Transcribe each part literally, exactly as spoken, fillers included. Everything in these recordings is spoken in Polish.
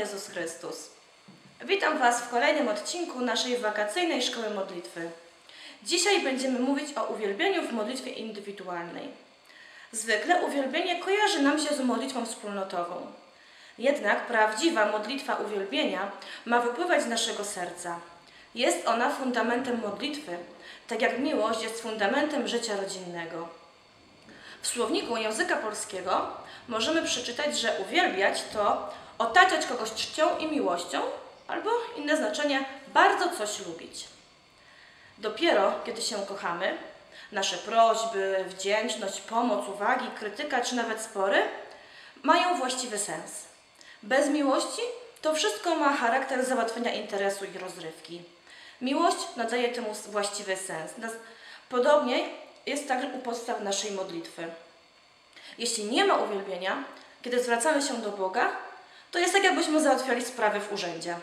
Jezus Chrystus. Witam Was w kolejnym odcinku naszej wakacyjnej Szkoły Modlitwy. Dzisiaj będziemy mówić o uwielbieniu w modlitwie indywidualnej. Zwykle uwielbienie kojarzy nam się z modlitwą wspólnotową. Jednak prawdziwa modlitwa uwielbienia ma wypływać z naszego serca. Jest ona fundamentem modlitwy, tak jak miłość jest fundamentem życia rodzinnego. W słowniku języka polskiego możemy przeczytać, że uwielbiać to otaczać kogoś czcią i miłością, albo inne znaczenie, bardzo coś lubić. Dopiero kiedy się kochamy, nasze prośby, wdzięczność, pomoc, uwagi, krytyka czy nawet spory mają właściwy sens. Bez miłości to wszystko ma charakter załatwienia interesu i rozrywki. Miłość nadaje temu właściwy sens. Podobnie jest także u podstaw naszej modlitwy. Jeśli nie ma uwielbienia, kiedy zwracamy się do Boga, to jest tak, jakbyśmy załatwiali sprawy w urzędzie.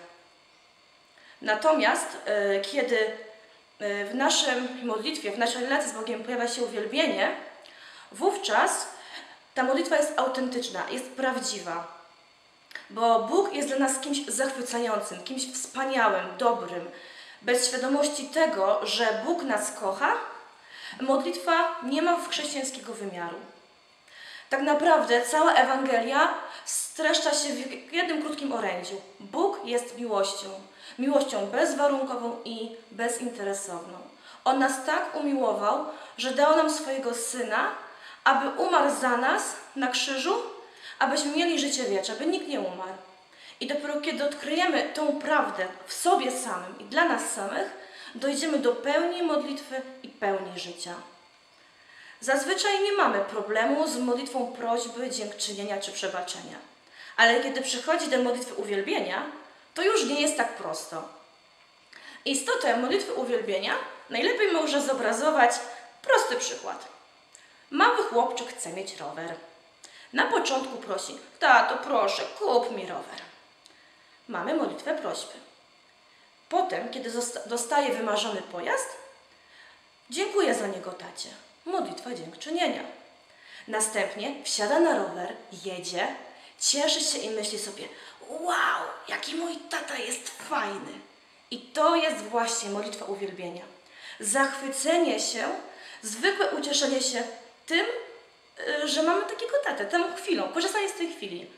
Natomiast yy, kiedy yy, w naszej modlitwie, w naszej relacji z Bogiem pojawia się uwielbienie, wówczas ta modlitwa jest autentyczna, jest prawdziwa. Bo Bóg jest dla nas kimś zachwycającym, kimś wspaniałym, dobrym. Bez świadomości tego, że Bóg nas kocha, modlitwa nie ma chrześcijańskiego wymiaru. Tak naprawdę cała Ewangelia streszcza się w jednym krótkim orędziu. Bóg jest miłością. Miłością bezwarunkową i bezinteresowną. On nas tak umiłował, że dał nam swojego Syna, aby umarł za nas na krzyżu, abyśmy mieli życie wieczne, aby nikt nie umarł. I dopiero kiedy odkryjemy tą prawdę w sobie samym i dla nas samych, dojdziemy do pełni modlitwy i pełni życia. Zazwyczaj nie mamy problemu z modlitwą prośby, dziękczynienia czy przebaczenia. Ale kiedy przychodzi do modlitwy uwielbienia, to już nie jest tak prosto. Istotę modlitwy uwielbienia najlepiej może zobrazować prosty przykład. Mały chłopczyk chce mieć rower. Na początku prosi: tato, proszę, kup mi rower. Mamy modlitwę prośby. Potem, kiedy dostaje wymarzony pojazd, dziękuję za niego tacie. Modlitwa dziękczynienia. Następnie wsiada na rower, jedzie, cieszy się i myśli sobie: wow, jaki mój tata jest fajny. I to jest właśnie modlitwa uwielbienia. Zachwycenie się, zwykłe ucieszenie się tym, że mamy takiego tatę, tą chwilą, korzystanie z tej chwili.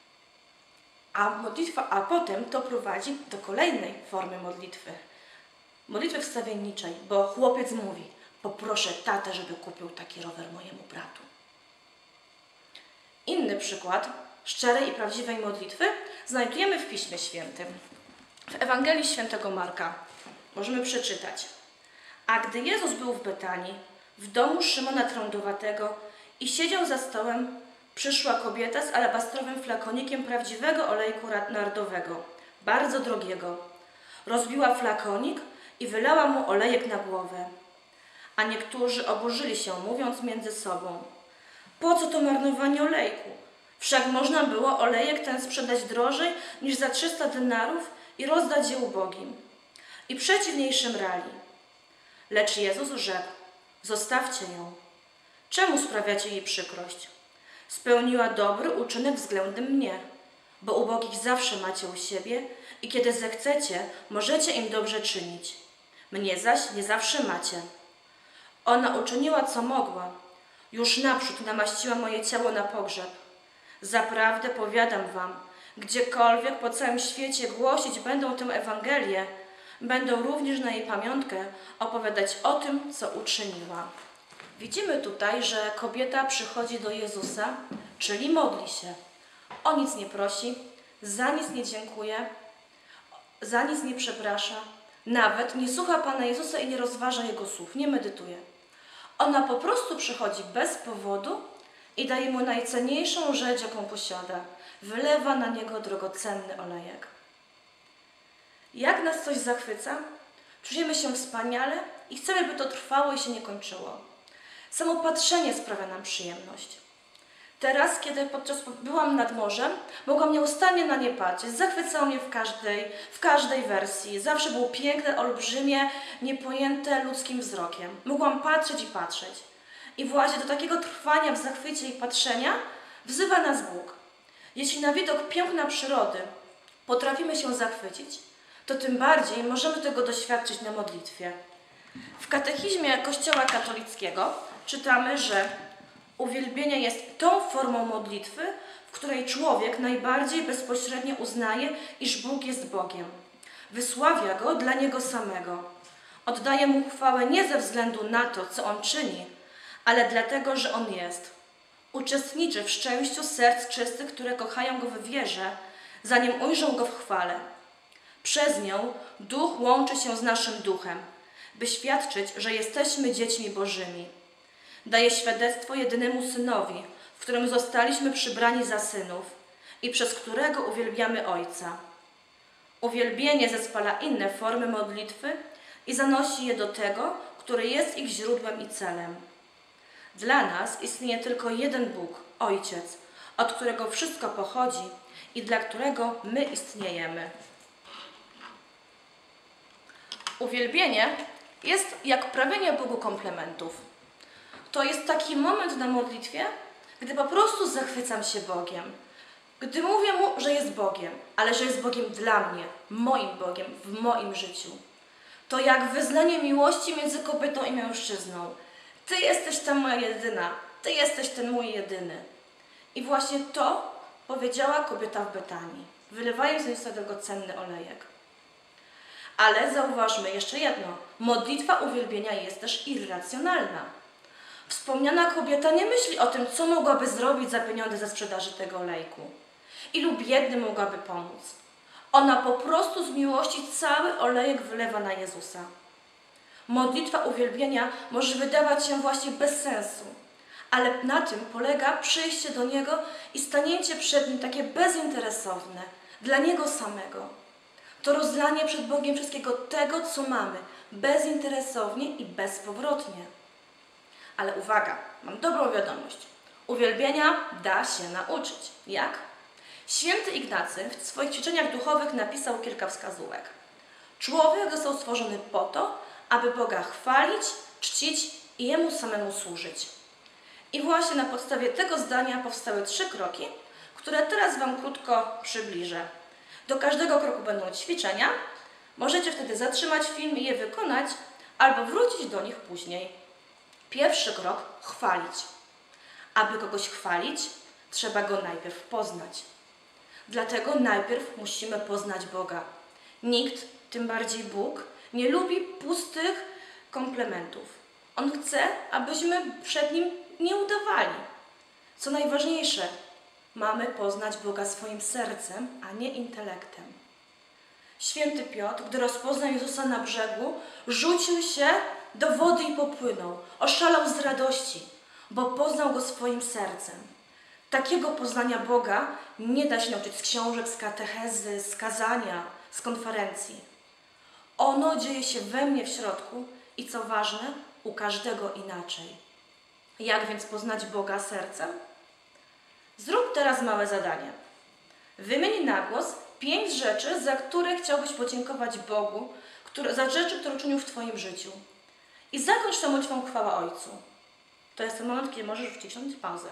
A, modlitwa, a potem to prowadzi do kolejnej formy modlitwy. Modlitwy wstawienniczej, bo chłopiec mówi: poproszę tatę, żeby kupił taki rower mojemu bratu. Inny przykład szczerej i prawdziwej modlitwy znajdujemy w Piśmie Świętym. W Ewangelii Świętego Marka możemy przeczytać: a gdy Jezus był w Betanii, w domu Szymona Trądowatego i siedział za stołem, przyszła kobieta z alabastrowym flakonikiem prawdziwego olejku nardowego, bardzo drogiego. Rozbiła flakonik i wylała mu olejek na głowę. A niektórzy oburzyli się, mówiąc między sobą: po co to marnowanie olejku? Wszak można było olejek ten sprzedać drożej niż za trzysta denarów i rozdać je ubogim. I przeciwniejszym rali. Lecz Jezus rzekł: zostawcie ją. Czemu sprawiacie jej przykrość? Spełniła dobry uczynek względem mnie, bo ubogich zawsze macie u siebie i kiedy zechcecie, możecie im dobrze czynić. Mnie zaś nie zawsze macie. Ona uczyniła, co mogła. Już naprzód namaściła moje ciało na pogrzeb. Zaprawdę powiadam wam, gdziekolwiek po całym świecie głosić będą tę Ewangelię, będą również na jej pamiątkę opowiadać o tym, co uczyniła. Widzimy tutaj, że kobieta przychodzi do Jezusa, czyli modli się. O nic nie prosi, za nic nie dziękuje, za nic nie przeprasza, nawet nie słucha Pana Jezusa i nie rozważa Jego słów, nie medytuje. Ona po prostu przychodzi bez powodu i daje Mu najcenniejszą rzecz, jaką posiada. Wylewa na Niego drogocenny olejek. Jak nas coś zachwyca, czujemy się wspaniale i chcemy, by to trwało i się nie kończyło. Samo patrzenie sprawia nam przyjemność. Teraz, kiedy podczas byłam nad morzem, mogłam nieustannie na nie patrzeć. Zachwycało mnie w każdej, w każdej wersji. Zawsze było piękne, olbrzymie, niepojęte ludzkim wzrokiem. Mogłam patrzeć i patrzeć. I właśnie do takiego trwania w zachwycie i patrzenia wzywa nas Bóg. Jeśli na widok piękna przyrody potrafimy się zachwycić, to tym bardziej możemy tego doświadczyć na modlitwie. W katechizmie Kościoła katolickiego czytamy, że uwielbienie jest tą formą modlitwy, w której człowiek najbardziej bezpośrednio uznaje, iż Bóg jest Bogiem. Wysławia Go dla Niego samego. Oddaje Mu chwałę nie ze względu na to, co On czyni, ale dlatego, że On jest. Uczestniczy w szczęściu serc czystych, które kochają Go w wierze, zanim ujrzą Go w chwale. Przez nią Duch łączy się z naszym duchem, by świadczyć, że jesteśmy dziećmi Bożymi. Daje świadectwo jedynemu Synowi, w którym zostaliśmy przybrani za synów i przez którego uwielbiamy Ojca. Uwielbienie zespala inne formy modlitwy i zanosi je do tego, który jest ich źródłem i celem. Dla nas istnieje tylko jeden Bóg, Ojciec, od którego wszystko pochodzi i dla którego my istniejemy. Uwielbienie jest jak prawienie Bogu komplementów. To jest taki moment na modlitwie, gdy po prostu zachwycam się Bogiem. Gdy mówię Mu, że jest Bogiem, ale że jest Bogiem dla mnie, moim Bogiem, w moim życiu. To jak wyznanie miłości między kobietą i mężczyzną. Ty jesteś ta moja jedyna, Ty jesteś ten mój jedyny. I właśnie to powiedziała kobieta w Betanii, wylewając z tego cenny olejek. Ale zauważmy jeszcze jedno. Modlitwa uwielbienia jest też irracjonalna. Wspomniana kobieta nie myśli o tym, co mogłaby zrobić za pieniądze ze sprzedaży tego olejku. Ilu biednym mogłaby pomóc. Ona po prostu z miłości cały olejek wylewa na Jezusa. Modlitwa uwielbienia może wydawać się właśnie bez sensu, ale na tym polega przyjście do Niego i stanięcie przed Nim takie bezinteresowne, dla Niego samego. To rozlanie przed Bogiem wszystkiego tego, co mamy, bezinteresownie i bezpowrotnie. Ale uwaga, mam dobrą wiadomość. Uwielbienia da się nauczyć. Jak? Święty Ignacy w swoich ćwiczeniach duchowych napisał kilka wskazówek. Człowiek został stworzony po to, aby Boga chwalić, czcić i Jemu samemu służyć. I właśnie na podstawie tego zdania powstały trzy kroki, które teraz Wam krótko przybliżę. Do każdego kroku będą ćwiczenia. Możecie wtedy zatrzymać film i je wykonać, albo wrócić do nich później. Pierwszy krok – chwalić. Aby kogoś chwalić, trzeba Go najpierw poznać. Dlatego najpierw musimy poznać Boga. Nikt, tym bardziej Bóg, nie lubi pustych komplementów. On chce, abyśmy przed Nim nie udawali. Co najważniejsze, mamy poznać Boga swoim sercem, a nie intelektem. Święty Piotr, gdy rozpoznał Jezusa na brzegu, rzucił się do wody i popłynął. Oszalał z radości, bo poznał Go swoim sercem. Takiego poznania Boga nie da się nauczyć z książek, z katechezy, z kazania, z konferencji. Ono dzieje się we mnie w środku i co ważne, u każdego inaczej. Jak więc poznać Boga sercem? Zrób teraz małe zadanie. Wymień na głos pięć rzeczy, za które chciałbyś podziękować Bogu, które, za rzeczy, które uczynił w Twoim życiu. I zakończ tę modlitwą chwała Ojcu. To jest ten moment, kiedy możesz wcisnąć pauzę.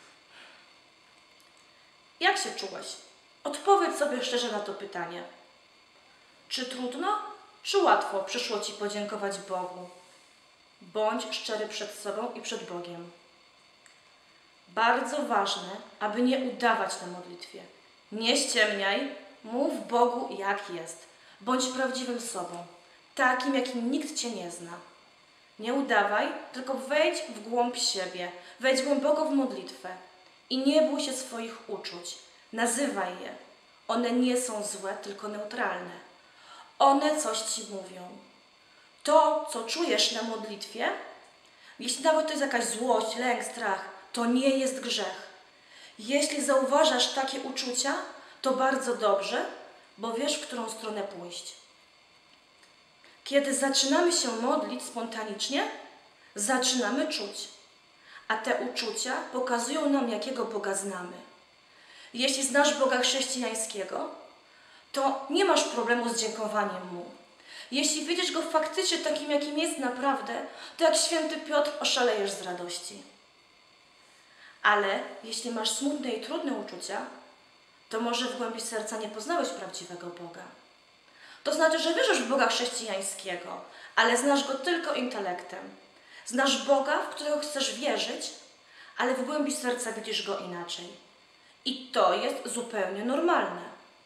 Jak się czułeś? Odpowiedz sobie szczerze na to pytanie. Czy trudno, czy łatwo przyszło Ci podziękować Bogu? Bądź szczery przed sobą i przed Bogiem. Bardzo ważne, aby nie udawać na modlitwie. Nie ściemniaj, mów Bogu jak jest. Bądź prawdziwym sobą, takim jakim nikt Cię nie zna. Nie udawaj, tylko wejdź w głąb siebie, wejdź głęboko w modlitwę i nie bój się swoich uczuć. Nazywaj je. One nie są złe, tylko neutralne. One coś Ci mówią. To, co czujesz na modlitwie, jeśli nawet to jest jakaś złość, lęk, strach, to nie jest grzech. Jeśli zauważasz takie uczucia, to bardzo dobrze, bo wiesz, w którą stronę pójść. Kiedy zaczynamy się modlić spontanicznie, zaczynamy czuć, a te uczucia pokazują nam, jakiego Boga znamy. Jeśli znasz Boga chrześcijańskiego, to nie masz problemu z dziękowaniem Mu. Jeśli widzisz Go faktycznie takim, jakim jest naprawdę, to jak święty Piotr oszalejesz z radości. Ale jeśli masz smutne i trudne uczucia, to może w głębi serca nie poznałeś prawdziwego Boga. To znaczy, że wierzysz w Boga chrześcijańskiego, ale znasz Go tylko intelektem. Znasz Boga, w którego chcesz wierzyć, ale w głębi serca widzisz Go inaczej. I to jest zupełnie normalne.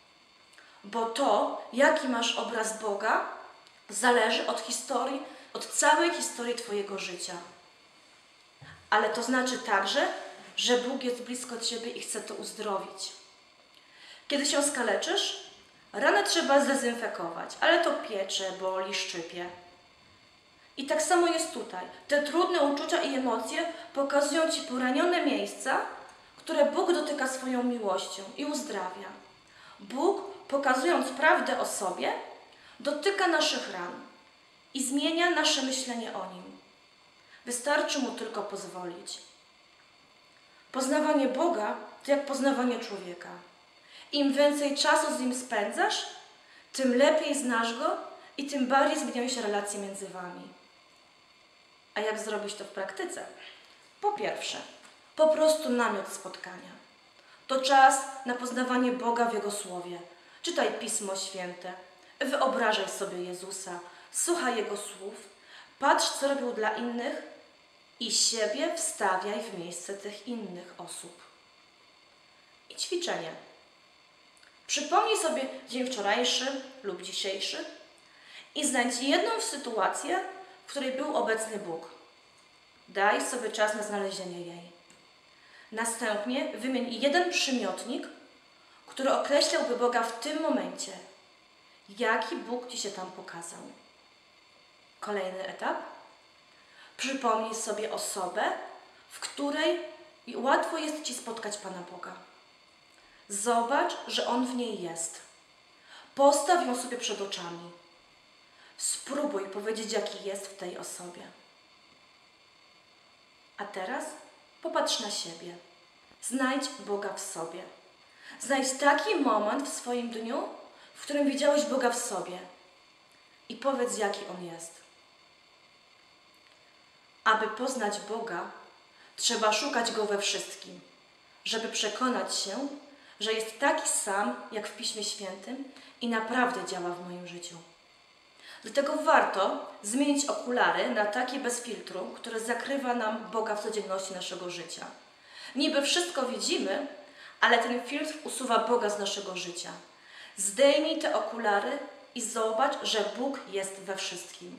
Bo to, jaki masz obraz Boga, zależy od historii, od całej historii Twojego życia. Ale to znaczy także, że Bóg jest blisko Ciebie i chce to uzdrowić. Kiedy się skaleczysz, ranę trzeba zdezynfekować, ale to piecze, boli, szczypie. I tak samo jest tutaj. Te trudne uczucia i emocje pokazują Ci poranione miejsca, które Bóg dotyka swoją miłością i uzdrawia. Bóg, pokazując prawdę o sobie, dotyka naszych ran i zmienia nasze myślenie o Nim. Wystarczy Mu tylko pozwolić. Poznawanie Boga to jak poznawanie człowieka. Im więcej czasu z Nim spędzasz, tym lepiej znasz Go i tym bardziej zmieniają się relacje między Wami. A jak zrobić to w praktyce? Po pierwsze, po prostu namiot spotkania. To czas na poznawanie Boga w Jego Słowie. Czytaj Pismo Święte, wyobrażaj sobie Jezusa, słuchaj Jego słów, patrz, co robił dla innych i siebie wstawiaj w miejsce tych innych osób. I ćwiczenie. Przypomnij sobie dzień wczorajszy lub dzisiejszy i znajdź jedną sytuację, w której był obecny Bóg. Daj sobie czas na znalezienie jej. Następnie wymień jeden przymiotnik, który określałby Boga w tym momencie. Jaki Bóg Ci się tam pokazał? Kolejny etap. Przypomnij sobie osobę, w której łatwo jest Ci spotkać Pana Boga. Zobacz, że On w niej jest. Postaw ją sobie przed oczami. Spróbuj powiedzieć, jaki jest w tej osobie. A teraz popatrz na siebie. Znajdź Boga w sobie. Znajdź taki moment w swoim dniu, w którym widziałeś Boga w sobie. I powiedz, jaki On jest. Aby poznać Boga, trzeba szukać Go we wszystkim, żeby przekonać się, że jest taki sam, jak w Piśmie Świętym i naprawdę działa w moim życiu. Dlatego warto zmienić okulary na takie bez filtru, które zakrywa nam Boga w codzienności naszego życia. Niby wszystko widzimy, ale ten filtr usuwa Boga z naszego życia. Zdejmij te okulary i zobacz, że Bóg jest we wszystkim.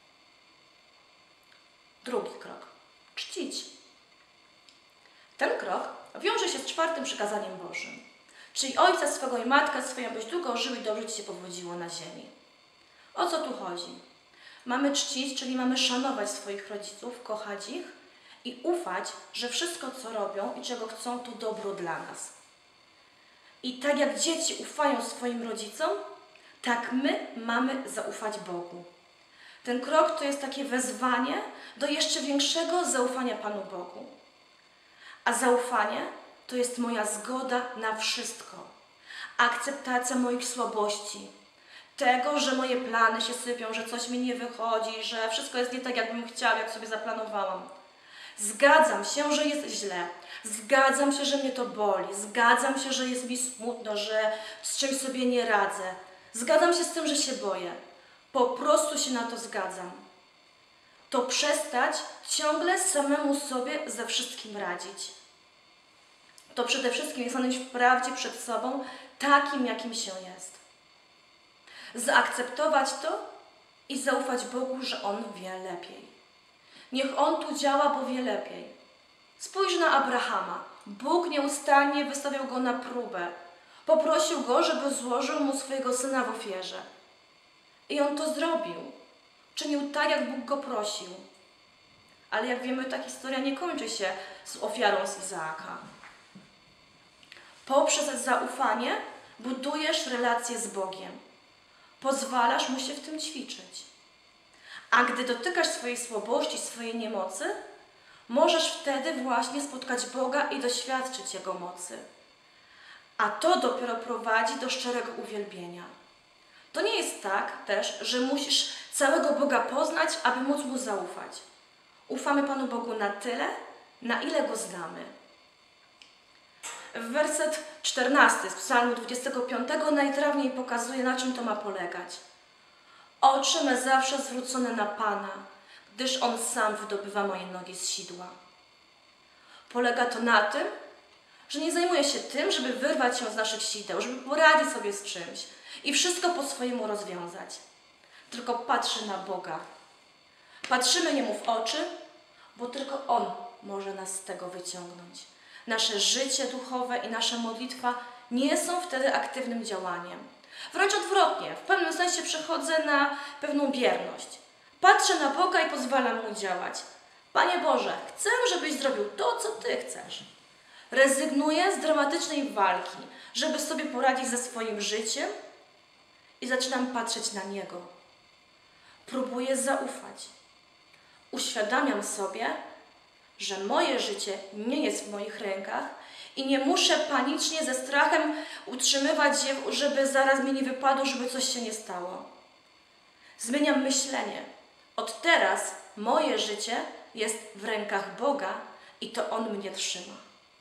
Drugi krok. Czcić. Ten krok wiąże się z czwartym przykazaniem Bożym. Czyli ojca swego i matkę swoją, byś długo żył i dobrze Ci się powodziło na ziemi. O co tu chodzi? Mamy czcić, czyli mamy szanować swoich rodziców, kochać ich i ufać, że wszystko, co robią i czego chcą, to dobro dla nas. I tak jak dzieci ufają swoim rodzicom, tak my mamy zaufać Bogu. Ten krok to jest takie wezwanie do jeszcze większego zaufania Panu Bogu. A zaufanie to jest moja zgoda na wszystko. Akceptacja moich słabości. Tego, że moje plany się sypią, że coś mi nie wychodzi, że wszystko jest nie tak, jakbym chciała, jak sobie zaplanowałam. Zgadzam się, że jest źle. Zgadzam się, że mnie to boli. Zgadzam się, że jest mi smutno, że z czymś sobie nie radzę. Zgadzam się z tym, że się boję. Po prostu się na to zgadzam. To przestać ciągle samemu sobie ze wszystkim radzić. To przede wszystkim jest stanąć w prawdzie przed sobą takim, jakim się jest. Zaakceptować to i zaufać Bogu, że On wie lepiej. Niech On tu działa, bo wie lepiej. Spójrz na Abrahama. Bóg nieustannie wystawiał go na próbę. Poprosił go, żeby złożył mu swojego syna w ofierze. I on to zrobił. Czynił tak, jak Bóg go prosił. Ale jak wiemy, ta historia nie kończy się z ofiarą z Izaaka. Poprzez zaufanie budujesz relację z Bogiem. Pozwalasz Mu się w tym ćwiczyć. A gdy dotykasz swojej słabości, swojej niemocy, możesz wtedy właśnie spotkać Boga i doświadczyć Jego mocy. A to dopiero prowadzi do szczerego uwielbienia. To nie jest tak też, że musisz całego Boga poznać, aby móc Mu zaufać. Ufamy Panu Bogu na tyle, na ile Go znamy. werset czternasty z Psalmu dwudziestego piątego najtrawniej pokazuje, na czym to ma polegać. Oczy me zawsze zwrócone na Pana, gdyż On sam wydobywa moje nogi z sidła. Polega to na tym, że nie zajmuje się tym, żeby wyrwać się z naszych sideł, żeby poradzić sobie z czymś i wszystko po swojemu rozwiązać. Tylko patrzy na Boga. Patrzymy Jemu w oczy, bo tylko On może nas z tego wyciągnąć. Nasze życie duchowe i nasza modlitwa nie są wtedy aktywnym działaniem. Wręcz odwrotnie, w pewnym sensie przechodzę na pewną bierność. Patrzę na Boga i pozwalam Mu działać. Panie Boże, chcę, żebyś zrobił to, co Ty chcesz. Rezygnuję z dramatycznej walki, żeby sobie poradzić ze swoim życiem i zaczynam patrzeć na Niego. Próbuję zaufać. Uświadamiam sobie, że moje życie nie jest w moich rękach i nie muszę panicznie ze strachem utrzymywać je, żeby zaraz mi nie wypadło, żeby coś się nie stało. Zmieniam myślenie. Od teraz moje życie jest w rękach Boga i to On mnie trzyma.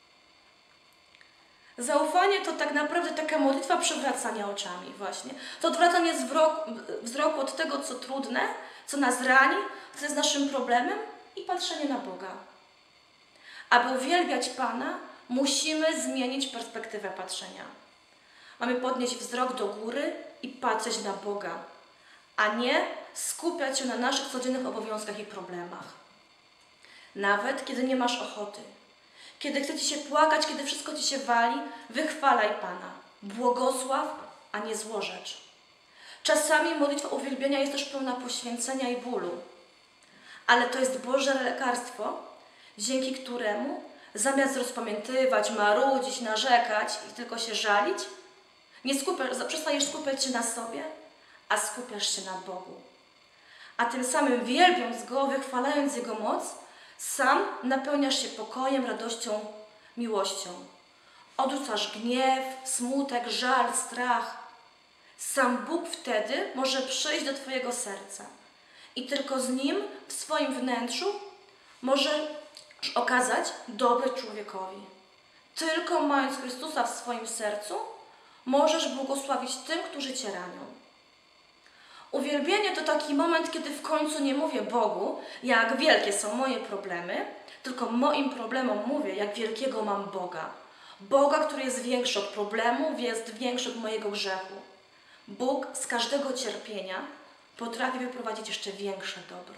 Zaufanie to tak naprawdę taka modlitwa przewracania oczami właśnie. To odwracanie wzroku od tego, co trudne, co nas rani, co jest naszym problemem i patrzenie na Boga. Aby uwielbiać Pana, musimy zmienić perspektywę patrzenia. Mamy podnieść wzrok do góry i patrzeć na Boga, a nie skupiać się na naszych codziennych obowiązkach i problemach. Nawet kiedy nie masz ochoty, kiedy chce Ci się płakać, kiedy wszystko Ci się wali, wychwalaj Pana. Błogosław, a nie złorzecz. Czasami modlitwa uwielbienia jest też pełna poświęcenia i bólu. Ale to jest Boże lekarstwo, dzięki któremu zamiast rozpamiętywać, marudzić, narzekać i tylko się żalić, nie skupiasz, przestajesz skupiać się na sobie, a skupiasz się na Bogu. A tym samym wielbiąc Go, wychwalając Jego moc, sam napełniasz się pokojem, radością, miłością. Odrzucasz gniew, smutek, żal, strach. Sam Bóg wtedy może przyjść do Twojego serca i tylko z Nim w swoim wnętrzu może okazać dobre człowiekowi. Tylko mając Chrystusa w swoim sercu możesz błogosławić tym, którzy Cię ranią. Uwielbienie to taki moment, kiedy w końcu nie mówię Bogu, jak wielkie są moje problemy, tylko moim problemom mówię, jak wielkiego mam Boga. Boga, który jest większy od problemu, jest większy od mojego grzechu. Bóg z każdego cierpienia potrafi wyprowadzić jeszcze większe dobro.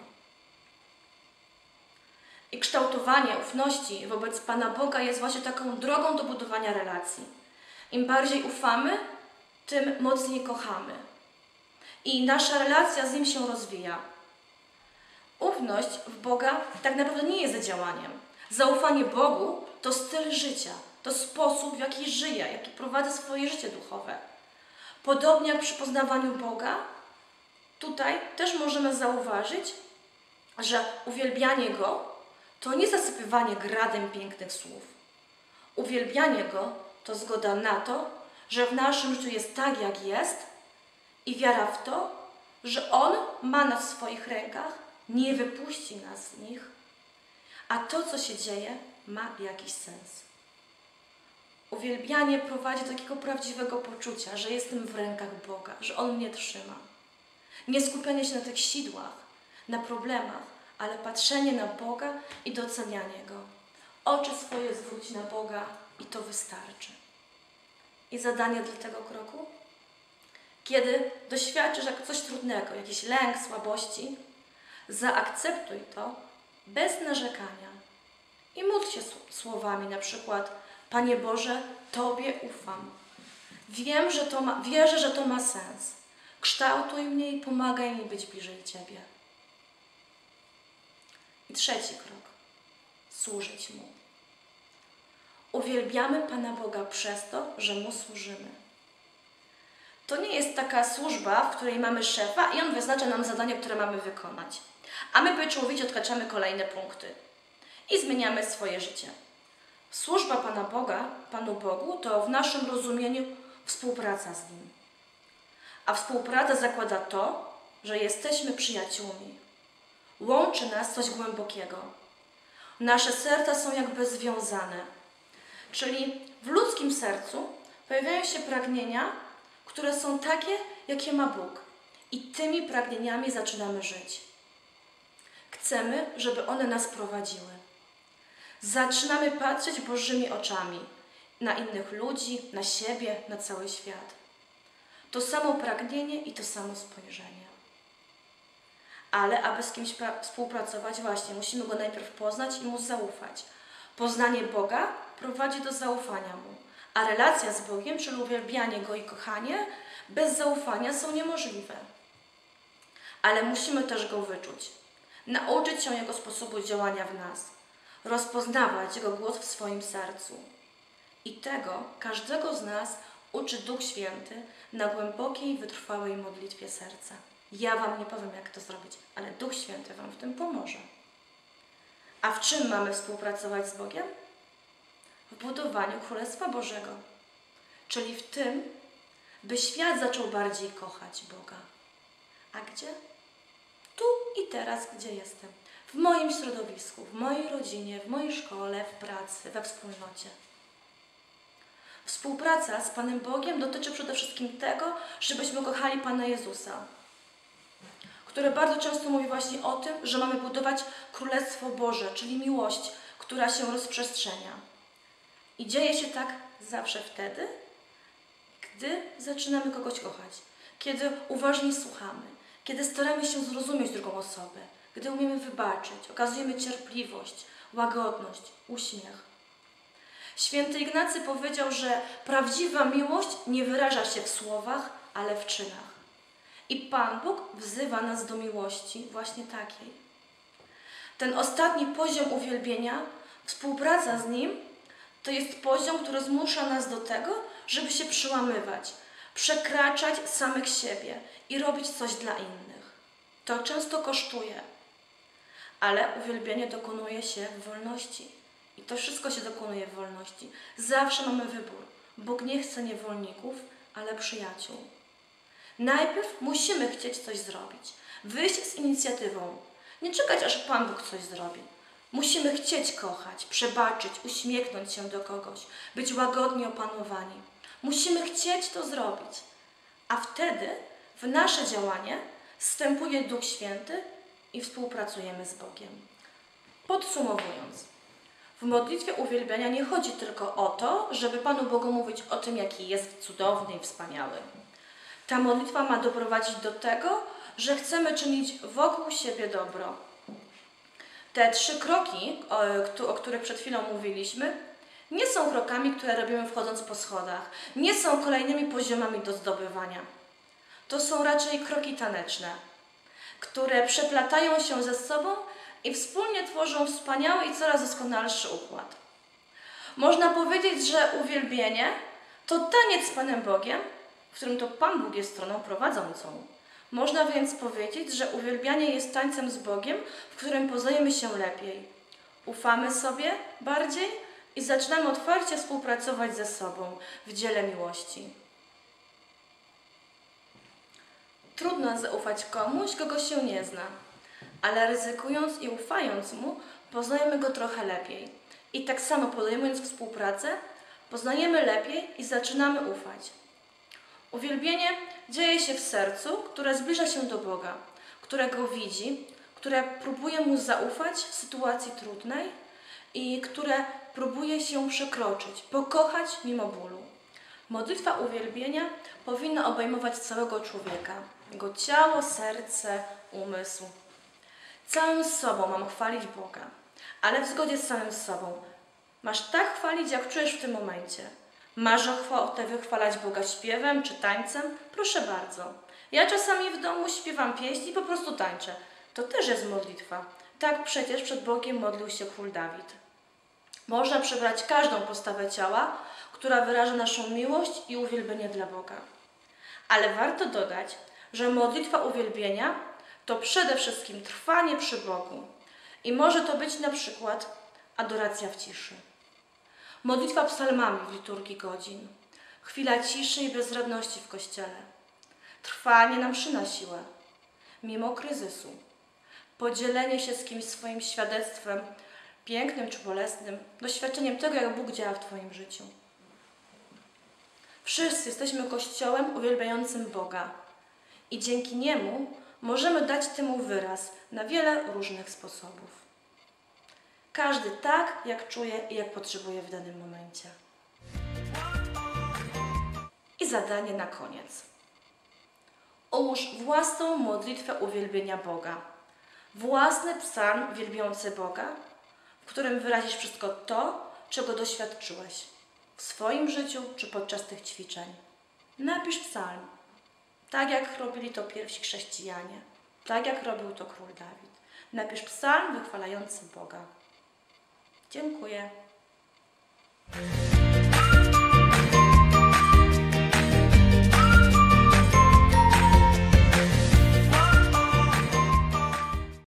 I kształtowanie ufności wobec Pana Boga jest właśnie taką drogą do budowania relacji. Im bardziej ufamy, tym mocniej kochamy. I nasza relacja z Nim się rozwija. Ufność w Boga tak naprawdę nie jest działaniem. Zaufanie Bogu to styl życia, to sposób, w jaki żyję, w jaki prowadzę swoje życie duchowe. Podobnie jak przy poznawaniu Boga, tutaj też możemy zauważyć, że uwielbianie Go to nie zasypywanie gradem pięknych słów. Uwielbianie Go to zgoda na to, że w naszym życiu jest tak, jak jest i wiara w to, że On ma nas w swoich rękach, nie wypuści nas z nich, a to, co się dzieje, ma jakiś sens. Uwielbianie prowadzi do takiego prawdziwego poczucia, że jestem w rękach Boga, że On mnie trzyma. Nie skupianie się na tych sidłach, na problemach, ale patrzenie na Boga i docenianie Go. Oczy swoje zwróć na Boga i to wystarczy. I zadanie dla tego kroku? Kiedy doświadczysz jak coś trudnego, jakiś lęk, słabości, zaakceptuj to bez narzekania i módl się słowami na przykład: Panie Boże, Tobie ufam. Wiem, że to ma, wierzę, że to ma sens. Kształtuj mnie i pomagaj mi być bliżej Ciebie. I trzeci krok. Służyć Mu. Uwielbiamy Pana Boga przez to, że Mu służymy. To nie jest taka służba, w której mamy szefa i on wyznacza nam zadania, które mamy wykonać. A my pieczołowicie odkaczamy kolejne punkty i zmieniamy swoje życie. Służba Pana Boga, Panu Bogu, to w naszym rozumieniu współpraca z Nim. A współpraca zakłada to, że jesteśmy przyjaciółmi. Łączy nas coś głębokiego. Nasze serca są jakby związane. Czyli w ludzkim sercu pojawiają się pragnienia, które są takie, jakie ma Bóg. I tymi pragnieniami zaczynamy żyć. Chcemy, żeby one nas prowadziły. Zaczynamy patrzeć Bożymi oczami na innych ludzi, na siebie, na cały świat. To samo pragnienie i to samo spojrzenie. Ale aby z kimś współpracować, właśnie musimy Go najpierw poznać i Mu zaufać. Poznanie Boga prowadzi do zaufania Mu, a relacja z Bogiem, czyli uwielbianie Go i kochanie, bez zaufania są niemożliwe. Ale musimy też Go wyczuć, nauczyć się Jego sposobu działania w nas, rozpoznawać Jego głos w swoim sercu. I tego każdego z nas uczy Duch Święty na głębokiej, wytrwałej modlitwie serca. Ja Wam nie powiem, jak to zrobić, ale Duch Święty Wam w tym pomoże. A w czym mamy współpracować z Bogiem? W budowaniu Królestwa Bożego, czyli w tym, by świat zaczął bardziej kochać Boga. A gdzie? Tu i teraz, gdzie jestem. W moim środowisku, w mojej rodzinie, w mojej szkole, w pracy, we wspólnocie. Współpraca z Panem Bogiem dotyczy przede wszystkim tego, żebyśmy kochali Pana Jezusa, który bardzo często mówi właśnie o tym, że mamy budować Królestwo Boże, czyli miłość, która się rozprzestrzenia. I dzieje się tak zawsze wtedy, gdy zaczynamy kogoś kochać, kiedy uważnie słuchamy, kiedy staramy się zrozumieć drugą osobę, gdy umiemy wybaczyć, okazujemy cierpliwość, łagodność, uśmiech. Święty Ignacy powiedział, że prawdziwa miłość nie wyraża się w słowach, ale w czynach. I Pan Bóg wzywa nas do miłości właśnie takiej. Ten ostatni poziom uwielbienia, współpraca z Nim, to jest poziom, który zmusza nas do tego, żeby się przełamywać, przekraczać samych siebie i robić coś dla innych. To często kosztuje, ale uwielbienie dokonuje się w wolności. I to wszystko się dokonuje w wolności. Zawsze mamy wybór. Bóg nie chce niewolników, ale przyjaciół. Najpierw musimy chcieć coś zrobić. Wyjść z inicjatywą. Nie czekać, aż Pan Bóg coś zrobi. Musimy chcieć kochać, przebaczyć, uśmiechnąć się do kogoś, być łagodnie opanowani. Musimy chcieć to zrobić. A wtedy w nasze działanie wstępuje Duch Święty i współpracujemy z Bogiem. Podsumowując, w modlitwie uwielbiania nie chodzi tylko o to, żeby Panu Bogu mówić o tym, jaki jest cudowny i wspaniały. Ta modlitwa ma doprowadzić do tego, że chcemy czynić wokół siebie dobro. Te trzy kroki, o, o których przed chwilą mówiliśmy, nie są krokami, które robimy wchodząc po schodach. Nie są kolejnymi poziomami do zdobywania. To są raczej kroki taneczne, które przeplatają się ze sobą i wspólnie tworzą wspaniały i coraz doskonalszy układ. Można powiedzieć, że uwielbienie to taniec z Panem Bogiem, w którym to Pan Bóg jest stroną prowadzącą. Można więc powiedzieć, że uwielbianie jest tańcem z Bogiem, w którym poznajemy się lepiej. Ufamy sobie bardziej i zaczynamy otwarcie współpracować ze sobą w dziele miłości. Trudno zaufać komuś, kogo się nie zna, ale ryzykując i ufając Mu, poznajemy Go trochę lepiej. I tak samo podejmując współpracę, poznajemy lepiej i zaczynamy ufać. Uwielbienie dzieje się w sercu, które zbliża się do Boga, które Go widzi, które próbuje Mu zaufać w sytuacji trudnej i które próbuje się przekroczyć, pokochać mimo bólu. Modlitwa uwielbienia powinna obejmować całego człowieka, jego ciało, serce, umysł. Całym sobą mam chwalić Boga, ale w zgodzie z samym sobą. Masz tak chwalić, jak czujesz w tym momencie. Masz ochotę wychwalać Boga śpiewem czy tańcem? Proszę bardzo. Ja czasami w domu śpiewam pieśń i po prostu tańczę. To też jest modlitwa. Tak przecież przed Bogiem modlił się król Dawid. Można przybrać każdą postawę ciała, która wyraża naszą miłość i uwielbienie dla Boga. Ale warto dodać, że modlitwa uwielbienia to przede wszystkim trwanie przy Bogu. I może to być na przykład adoracja w ciszy. Modlitwa psalmami w liturgii godzin. Chwila ciszy i bezradności w kościele. Trwanie na mszy na siłę. Mimo kryzysu. Podzielenie się z kimś swoim świadectwem pięknym czy bolesnym, doświadczeniem tego, jak Bóg działa w Twoim życiu. Wszyscy jesteśmy Kościołem uwielbiającym Boga i dzięki Niemu możemy dać temu wyraz na wiele różnych sposobów. Każdy tak, jak czuje i jak potrzebuje w danym momencie. I zadanie na koniec. Ułóż własną modlitwę uwielbienia Boga. Własny psalm wielbiący Boga, w którym wyrazisz wszystko to, czego doświadczyłeś w swoim życiu czy podczas tych ćwiczeń. Napisz psalm, tak jak robili to pierwsi chrześcijanie, tak jak robił to król Dawid. Napisz psalm wychwalający Boga. Dziękuję.